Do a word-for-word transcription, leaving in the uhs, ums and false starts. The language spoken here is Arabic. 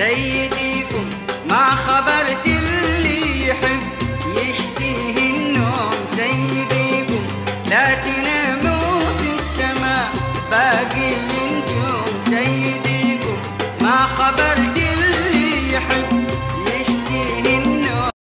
سيديكم ما خبرت اللي يحب يشتهي النوم. سيديكم لا تناموا في السماء باقي النجوم. سيديكم ما خبرت